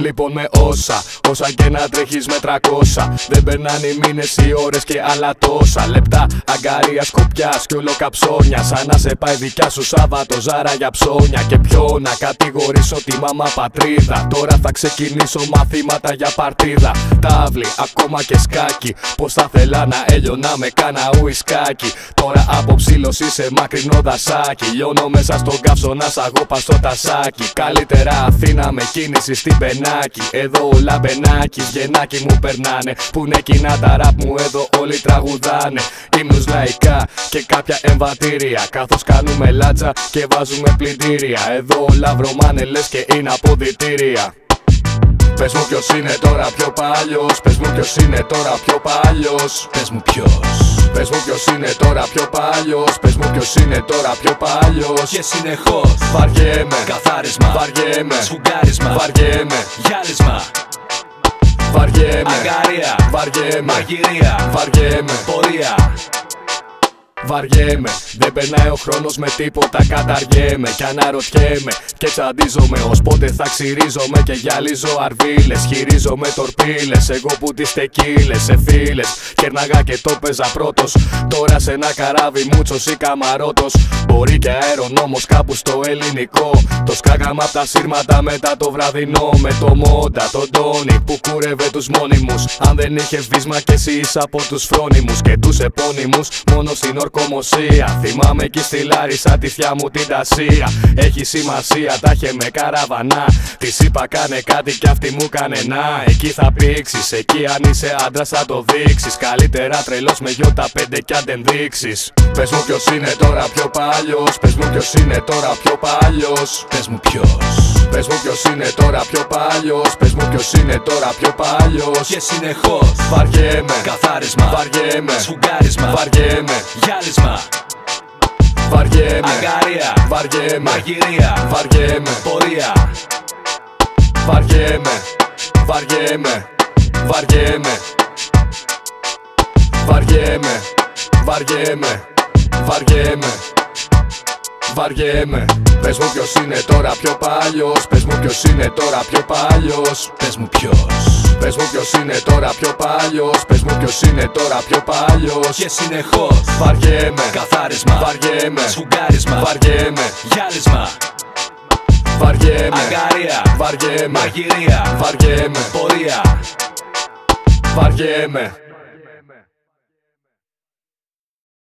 Λοιπόν με όσα και να τρέχεις με 300. Δεν περνάνε οι μήνες, οι ώρες και άλλα τόσα λεπτά αγκαρίας, κοπιάς κι όλο καψόνια. Σαν να σε πάει δικιά σου Σάββατο Ζάρα για ψώνια. Και ποιο να κατηγορήσω τη μάμα πατρίδα. Τώρα θα ξεκινήσω μαθήματα για παρτίδα. Τάβλη, ακόμα και σκάκι. Πως θα θέλα να έλειωνα με κάνα ουισκάκι. Τώρα από ψήλωση σε μακρινό δασάκι. Λιώνω μέσα στον καύσωνα σαγόπα στο τασάκι. Καλύτερα Αθήνα με κίνηση στην Πενάκη. Εδώ όλα μπενάκι, βγενάκι μου περνάνε. Που είναι κοινά τα ραπ μου, εδώ όλοι τραγουδάνε. Ύμνους λαϊκά και κάποια εμβατήρια. Καθώς κάνουμε λάτσα και βάζουμε πλυντήρια. Εδώ όλα βρωμάνε λες και είναι αποδυτήρια. Πες μου ποιος είναι τώρα πιο παλιός. Πες μου ποιος είναι τώρα πιο παλιός. Πες μου ποιος. Πες μου ποιος είναι τώρα πιο παλιός. Πες μου ποιος είναι τώρα πιο παλιός. Και συνεχώς βαριέμαι, καθάρισμα, βαριέμαι, σφουγγάρισμα, βαριέμαι, γυάλισμα, βαριέμαι, αγκαρία, βαριέμαι, μαγειρία, βαριέμαι, πορεία. Βαριέμαι, δεν περνάει ο χρόνος με τίποτα, καταργέμαι κι αναρωτιέμαι και τσαντίζομαι ως πότε θα ξυρίζομαι και γυαλίζω αρβίλες. Χειρίζομαι τορπίλες, εγώ που τις τεκίλες σε φίλες. Κέρναγα και το παίζα πρώτος, τώρα σε ένα καράβι μούτσος ή καμαρότος. Μπορεί και αερονόμος κάπου στο ελληνικό. Το σκάγαμε απ' τα σύρματα μετά το βραδινό. Με το Μόντα, τον Τόνι που κούρευε τους μόνιμους. Αν δεν είχε βίσμα κι εσύ είσαι από τους φρόνιμους και τους επώνυμους μόνο στην ορκομοσία. Θυμάμαι εκεί στη Λάρισα τη θιά μου την Τασία. Έχει σημασία, τα είχε με καραβανά. Της είπα κάνε κάτι κι αυτή μου κάνε να. Εκεί θα πήξεις, εκεί αν είσαι άντρας θα το δείξεις. Καλύτερα τρελός με γιώτα 5 κι αν δεν δείξεις. Πες μου ποιος είναι τώρα πιο παλιός. Πες μου ποιος είναι τώρα πιο παλιός. Πες μου ποιος. Πες μου ποιος είναι τώρα πιο παλιός. Πες μου ποιος είναι τώρα πιο παλιός. Και συνεχώς βαριέμαι, καθάρισμα, βαριέμαι, σφουγγάρισμα, βαριέμαι, γυάλισμα, βαριέμαι, αγκαρία, βαριέμαι, μαγειρία, βαριέμαι, πορεία. βαριέμαι, βαριέμαι, βαριέμαι, βαριέμαι, βαριέμαι, βαριέμαι, βαριέμαι. Πες μου ποιος είναι τώρα πιο παλιός. Πες μου ποιος είναι τώρα πιο παλιός. Πες μου ποιος. Πες μου ποιος είναι τώρα πιο παλιός. Πες μου ποιος είναι τώρα πιο παλιός. Και συνεχώς βαριέμαι, καθάρισμα, βαριέμαι, σφουγγάρισμα, βαριέμαι, γυάλισμα, βαριέμαι, αγκαρία, βαριέμαι, μαγειρία, βαριέμαι, πορεία. βαριέμαι.